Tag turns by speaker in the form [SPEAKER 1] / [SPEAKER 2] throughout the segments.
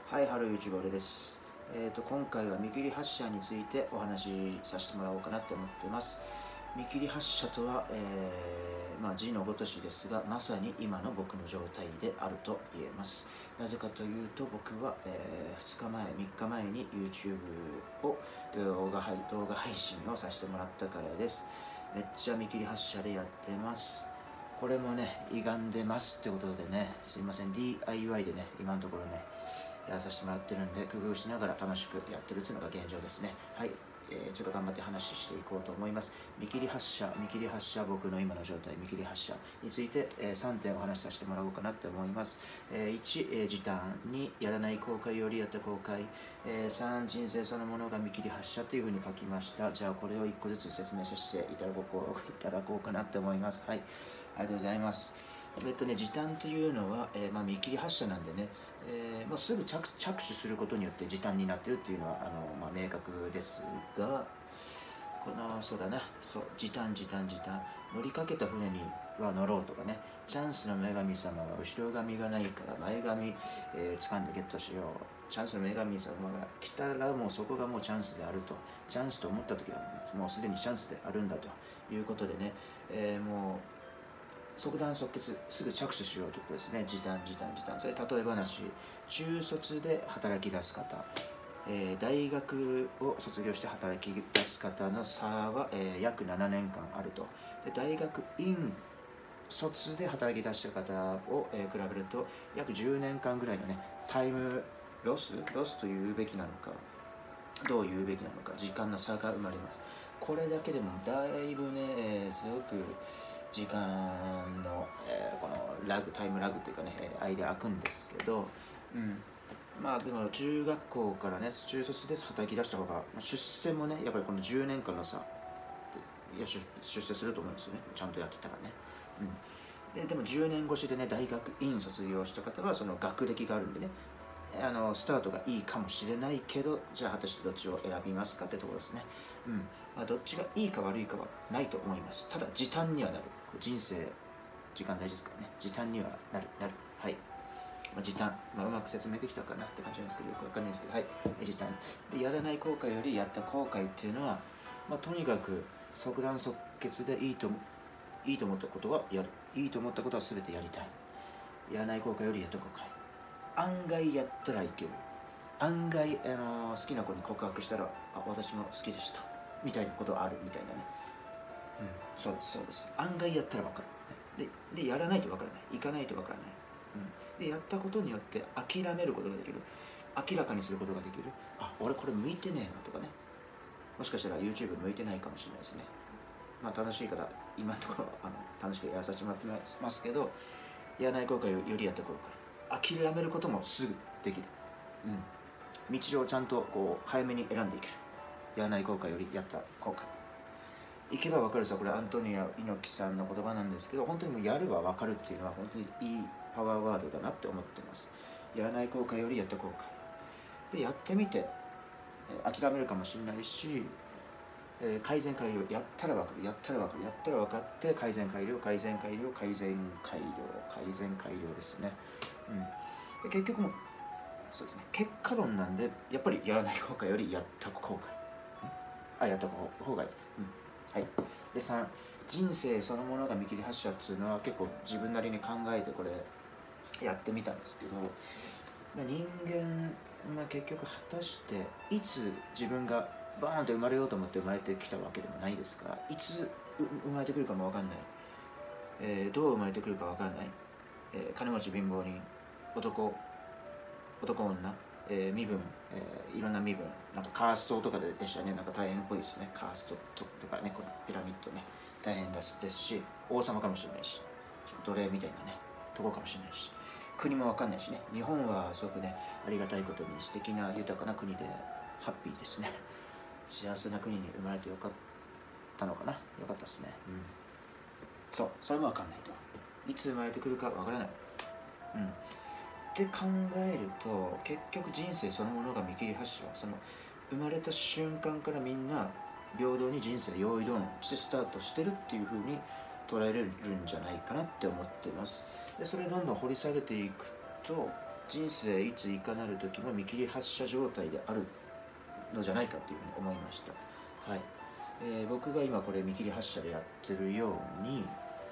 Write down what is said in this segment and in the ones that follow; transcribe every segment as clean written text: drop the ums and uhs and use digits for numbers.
[SPEAKER 1] はい、ハロー YouTube 俺です。今回は見切り発車についてお話しさせてもらおうかなって思ってます。見切り発車とは、字のごとしですが、まさに今の僕の状態であると言えます。なぜかというと、僕は、2日前、3日前に YouTube を動画配信をさせてもらったからです。めっちゃ見切り発車でやってます。これもね、歪んでますってことでね、すいません、DIY でね、今のところね、やらさせてもらってるんで、工夫しながら楽しくやってるっていうのが現状ですね。はい、ちょっと頑張って話していこうと思います。見切り発車、僕の今の状態、見切り発車について、3点お話しさせてもらおうかなって思います。1、時短。2、やらない後悔よりやった後悔。3、人生そのものが見切り発車というふうに書きました。じゃあこれを1個ずつ説明させていただこうかなって思います。はい、ありがとうございます。時短というのは、見切り発車なんでね、もうすぐ着手することによって時短になっているっていうのは明確ですが、そうだな、時短、乗りかけた船には乗ろうとかね、チャンスの女神様は後ろ髪がないから前髪、掴んでゲットしよう、チャンスの女神様が来たらもうそこがもうチャンスであると、チャンスと思った時はもうすでにチャンスであるんだということでね、もう即断即決、すぐ着手しようということですね。時短。それ例え話、中卒で働き出す方、大学を卒業して働き出す方の差は、約7年間あると。で大学院卒で働き出した方を、比べると約10年間ぐらいのね、タイムロスというべきなのか、どう言うべきなのか、時間の差が生まれます。これだけでもだいぶね、すごく時間の、このタイムラグっていうかね、間空くんですけど、でも中学校からね、中卒で働き出した方が、出世もね、やっぱりこの10年間の差出世すると思うんですよね、ちゃんとやってたらね。でも10年越しでね、大学院卒業した方はその学歴があるんでね、スタートがいいかもしれないけど、じゃあ果たしてどっちを選びますかってところですね。どっちがいいか悪いかはないと思います。ただ時短にはなる。人生時間大事ですからね。時短にはなる。はい。時短、うまく説明できたかなって感じなんですけど、よくわかんないですけど、はい。時短で、やらない後悔よりやった後悔っていうのは、とにかく即断即決でいいと思ったことはやる。いいと思ったことは全てやりたい。やらない後悔よりやった後悔。案外やったらいける。案外、好きな子に告白したら、私も好きでしたみたいなことがあるみたいなね。そうです。案外やったら分かる。でやらないと分からない。行かないと分からない。でやったことによって諦めることができる。明らかにすることができる。俺これ向いてねえなとかね。もしかしたら YouTube 向いてないかもしれないですね。楽しいから今のところ楽しくやらさせてもらってますけど、やらない後悔よりやった後悔。諦めることもすぐできる。道をちゃんとこう早めに選んでいける。やらない後悔よりやった後悔。行けば分かるさ、これアントニオ猪木さんの言葉なんですけど、本当にもうやれば分かるっていうのは本当にいいパワーワードだなって思ってます。やらない後悔よりやった後悔で、やってみて諦めるかもしれないし、改善改良、やったら分かる、やったら分かって改善改良ですね。で結局もそうですね、結果論なんで、やっぱりやらない後悔よりやった後悔、やった方がいいです。はい。で3、人生そのものが見切り発車っていうのは結構自分なりに考えてこれやってみたんですけど、人間、結局果たしていつ自分がバーンと生まれようと思って生まれてきたわけでもないですから、いつ生まれてくるかも分かんない、どう生まれてくるか分からない、金持ち貧乏人、男女、身分、いろんな身分、なんかカーストとかでしたね、なんか大変っぽいですね。カーストとかね、このピラミッドね、大変ですし、王様かもしれないし、奴隷みたいなね、ところかもしれないし、国もわかんないしね。日本はすごくね、ありがたいことに素敵な豊かな国で、ハッピーですね。幸せな国に生まれてよかったのかな。よかったですね。それもわかんないと。いつ生まれてくるかわからない。って考えると、結局人生そのものが見切り発車、その生まれた瞬間からみんな平等に人生用意ドンしてスタートしてるっていう風に捉えれるんじゃないかなって思ってます。でそれどんどん掘り下げていくと、 人生いついかなる時も見切り発車状態であるのじゃないかというふうに思いました。はい。僕が今これ見切り発車でやってるように、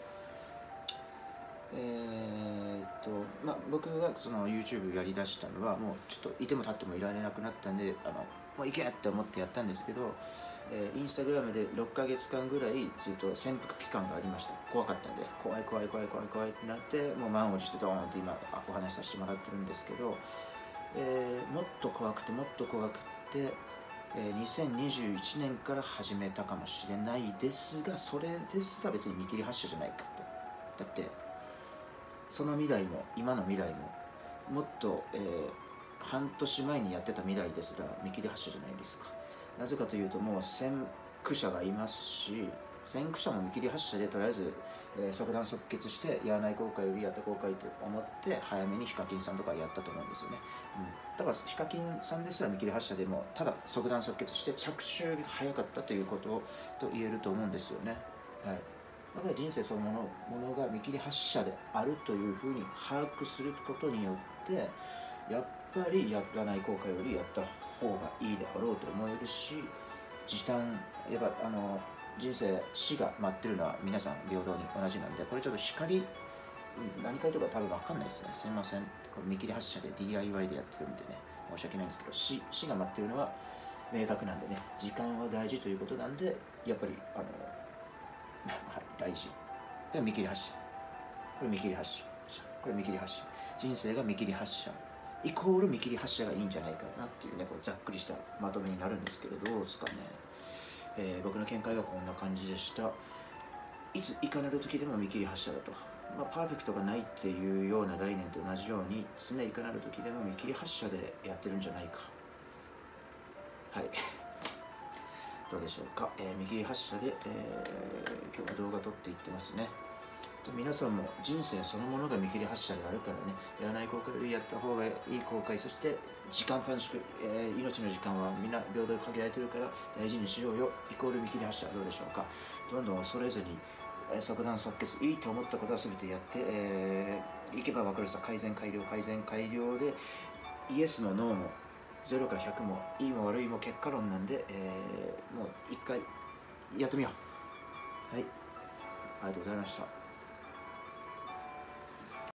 [SPEAKER 1] 僕がその YouTube やりだしたのはもうちょっといても立ってもいられなくなったんで、もう行けって思ってやったんですけど、インスタグラムで6ヶ月間ぐらいずっと潜伏期間がありました。怖かったんで、怖い怖い怖い怖い怖いってなって、もう満を持してドーンって今お話しさせてもらってるんですけど、もっと怖くてもっと怖くて、2021年から始めたかもしれないですが、それですら別に見切り発車じゃないかと。だってその未来も今の未来ももっと、半年前にやってた未来ですら見切り発車じゃないですか。なぜかというと、もう先駆者がいますし、先駆者も見切り発車でとりあえず、即断即決してやらない後悔よりやった後悔と思って早めにヒカキンさんとかやったと思うんですよね。だからヒカキンさんですら見切り発車でもただ即断即決して着手が早かったということと言えると思うんですよね。はい。だから人生そのものが見切り発車であるというふうに把握することによって、やっぱりやらない後悔よりやった方がいいであろうと思えるし、時短、やっぱ人生死が待ってるのは皆さん平等に同じなんで、これちょっと何回とか多分分かんないですね。すみません。これ見切り発車で DIY でやってるんでね、申し訳ないんですけど、死が待ってるのは明確なんでね、時間は大事ということなんで、やっぱりはい、大事。見切り発車。これ見切り発車。これ見切り発車。人生が見切り発車。イコール見切り発車がいいんじゃないかなっていうね、これざっくりしたまとめになるんですけど、どうですかね。僕の見解はこんな感じでした。いついかなる時でも見切り発車だと。パーフェクトがないっていうような概念と同じように、常いかなる時でも見切り発車でやってるんじゃないか。はい。どうでしょうか。見切り発車で、今日は動画撮っていってますね。皆さんも人生そのものが見切り発車であるからね、やらない後悔よりやった方がいい後悔、そして時間短縮、命の時間はみんな平等に限られてるから大事にしようよ、イコール見切り発車。どうでしょうか。どんどん恐れずに、即断即決、いいと思ったことは全てやって、いけば分かるさ、改善改良で、イエスもノーも0か100もいいも悪いも結果論なんで、もう一回やってみよう。はい、ありがとうございました。